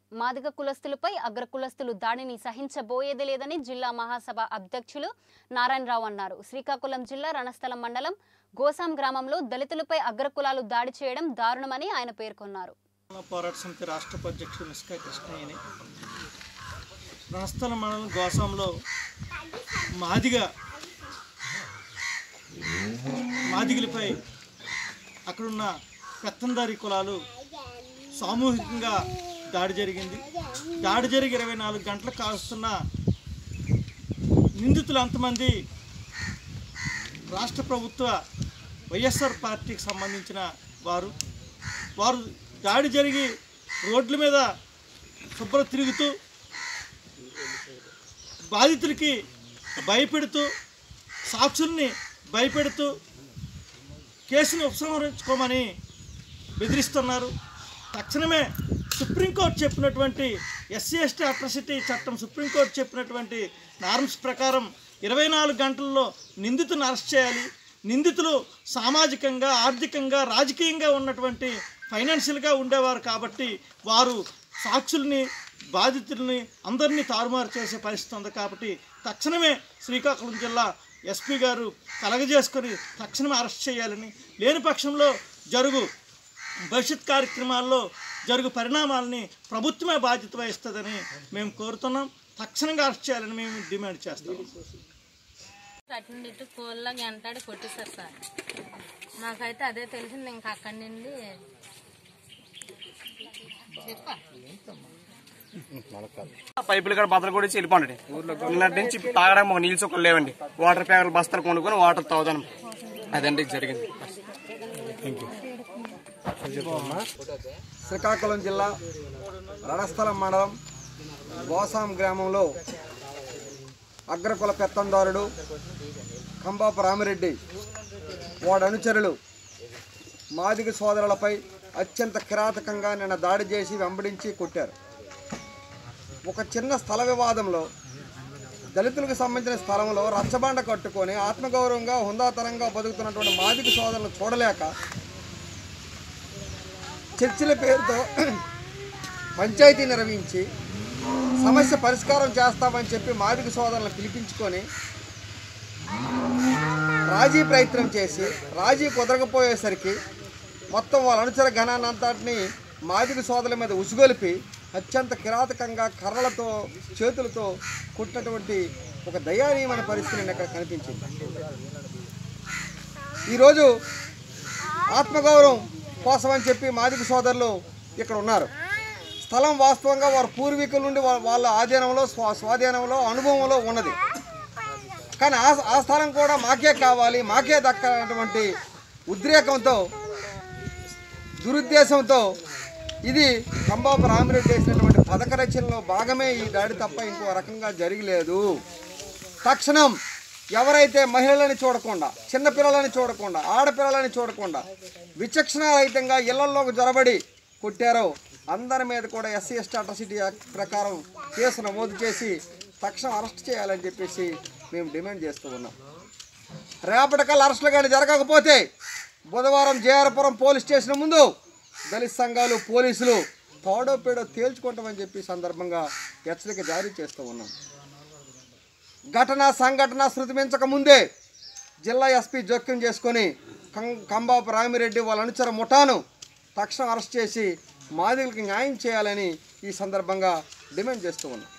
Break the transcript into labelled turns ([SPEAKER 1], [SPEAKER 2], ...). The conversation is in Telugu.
[SPEAKER 1] మాదిగ కులస్తులపై అగ్ర కులస్తులు దాడిని సహించబోయేది లేదని జిల్లా మహాసభ అధ్యక్షులు నారాయణరావు అన్నారు. శ్రీకాకుళం జిల్లా రణస్థలం మండలం గోసాం గ్రామంలో దళితులపై అగ్ర కులాలు దాడి చేయడం దారుణమని ఆయన పేర్కొన్నారు.
[SPEAKER 2] పోరాట సమితి రాష్ట్ర అధ్యక్షుడు నిష్కా కృష్ణయ్యని రణస్థలం మండలం గోసాంలో మాదిగలపై అక్కడున్న పెత్తందారి కులాలు సామూహికంగా దాడి జరిగింది. దాడి జరిగి 24 గంటలు కాస్తున్న నిందితులు అంతమంది రాష్ట్ర ప్రభుత్వ వైఎస్ఆర్ పార్టీకి సంబంధించిన వారు దాడి జరిగి రోడ్ల మీద శుభ్ర తిరుగుతూ బాధితులకి భయపెడుతూ సాక్షుల్ని భయపెడుతూ కేసును ఉపసంహరించుకోమని బెదిరిస్తున్నారు. తక్షణమే సుప్రీంకోర్టు చెప్పినటువంటి ఎస్సీ/ఎస్టీ అట్రాసిటీ చట్టం సుప్రీంకోర్టు చెప్పినటువంటి నార్మ్స్ ప్రకారం 24 గంటల్లో నిందితులను అరెస్ట్ చేయాలి. నిందితులు సామాజికంగా, ఆర్థికంగా, రాజకీయంగా ఉన్నటువంటి ఫైనాన్షియల్గా ఉండేవారు కాబట్టి వారు సాక్షుల్ని, బాధితుల్ని అందరినీ తారుమారు చేసే పరిస్థితి ఉంది. కాబట్టి తక్షణమే శ్రీకాకుళం జిల్లా ఎస్పీ గారు కలగజేసుకొని తక్షణమే అరెస్ట్ చేయాలని, లేని పక్షంలో భవిష్యత్ కార్యక్రమాల్లో జరుగు పరిణామాలని ప్రభుత్వమే బాధ్యత వహిస్తుందని మేము కోరుతున్నాం. తక్షణంగా అరెస్ట్ చేయాలని మేము డిమాండ్ చేస్తాం.
[SPEAKER 3] అటు కోళ్ళ గంటాడి కొట్టేశారు సార్. నాకైతే అదే తెలిసింది. ఇంకా అక్కడి నుండి
[SPEAKER 4] పైపులు కూడా బద్దలు కూడా వెళ్ళిపోండి. నిన్నటి నుంచి తాగడానికి ఒక నీళ్ళు చుక్కలు లేవండి. వాటర్ ప్యాకెట్ బస్తాలు కొనుక్కొని వాటర్ తాగుదాం. అదండి జరిగింది.
[SPEAKER 5] శ్రీకాకుళం జిల్లా రణస్థలం మండలం గోసాం గ్రామంలో అగ్రకుల పెత్తందారుడు కంబాపు రామిరెడ్డి వాడి అనుచరులు మాదిగ సోదరులపై అత్యంత కిరాతకంగా నిన్న దాడి చేసి వెంబడించి కొట్టారు. ఒక చిన్న స్థల వివాదంలో దళితులకు సంబంధించిన స్థలంలో రచ్చబండ కట్టుకొని ఆత్మగౌరవంగా హుందాతరంగా బతుకుతున్నటువంటి మాదిగ సోదరులను చూడలేక చర్చిల పేరుతో పంచాయతీ నిర్వహించి సమస్య పరిష్కారం చేస్తామని చెప్పి మాదిగ సోదరులను పిలిపించుకొని రాజీ ప్రయత్నం చేసి రాజీ కుదరకపోయేసరికి మొత్తం వాళ్ళ అనుచర ఘనాన్నంతటిని మాదిగ సోదరుల మీద ఉసుగొలిపి అత్యంత కిరాతకంగా కర్రలతో చేతులతో కుట్టినటువంటి ఒక దయానీయమైన పరిస్థితి ఇక్కడ కనిపించింది. ఈరోజు ఆత్మగౌరవం కోసం అని చెప్పి మాదిగ సోదరులు ఇక్కడ ఉన్నారు. స్థలం వాస్తవంగా వారి పూర్వీకుల నుండి వాళ్ళ ఆధీనంలో, స్వాధీనంలో, అనుభవంలో ఉన్నది. కానీ ఆ స్థలం కూడా మాకే కావాలి, మాకే దక్కాలన్నటువంటి ఉద్రేకంతో, దురుద్దేశంతో ఇది కంబాపు రామిరెడ్డి చేసినటువంటి పథక రచనలో భాగమే ఈ దాడి తప్ప ఇంకో రకంగా జరగలేదు. తక్షణం ఎవరైతే మహిళలని చూడకుండా, చిన్నపిల్లలని చూడకుండా, ఆడపిల్లలని చూడకుండా విచక్షణారహితంగా ఇళ్లలోకి జొరబడి కొట్టారో అందరి మీద కూడా ఎస్సీ/ఎస్టీ అట్రాసిటీ యాక్ట్ ప్రకారం కేసు నమోదు చేసి తక్షణం అరెస్ట్ చేయాలని చెప్పేసి మేము డిమాండ్ చేస్తూ ఉన్నాం. రేపటికల్లా అరెస్టులు కానీ జరగకపోతే బుధవారం జేఆర్పురం పోలీస్ స్టేషన్ ముందు దళిత సంఘాలు, పోలీసులు తోడో పేడో తేల్చుకుంటామని చెప్పి సందర్భంగా హెచ్చరిక జారీ చేస్తూ ఉన్నాం. సంఘటన శృతిమించక ముందే జిల్లా ఎస్పీ జోక్యం చేసుకొని కంబాపు రామిరెడ్డి వాళ్ళ అనుచర ముఠాను తక్షణం అరెస్ట్ చేసి మాదిగలకు న్యాయం చేయాలని ఈ సందర్భంగా డిమాండ్ చేస్తూ ఉన్నాం.